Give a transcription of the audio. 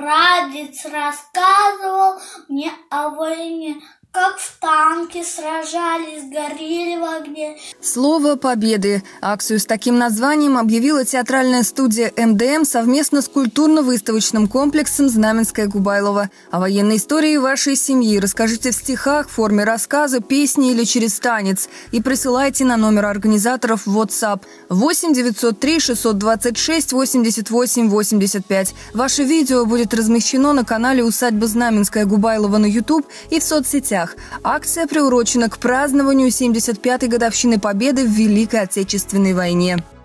Прадед рассказывал мне о войне, как в танке сражались, горели в огне. Слово победы. Акцию с таким названием объявила театральная студия МДМ совместно с культурно-выставочным комплексом Знаменская-Губайлова. О военной истории вашей семьи расскажите в стихах, в форме рассказа, песни или через танец. И присылайте на номер организаторов в WhatsApp 8 903 626 88 85. Ваше видео будет размещено на канале «Усадьба Знаменская-Губайлова» на YouTube и в соцсетях. Акция приурочена к празднованию 75-й годовщины Победы в Великой Отечественной войне.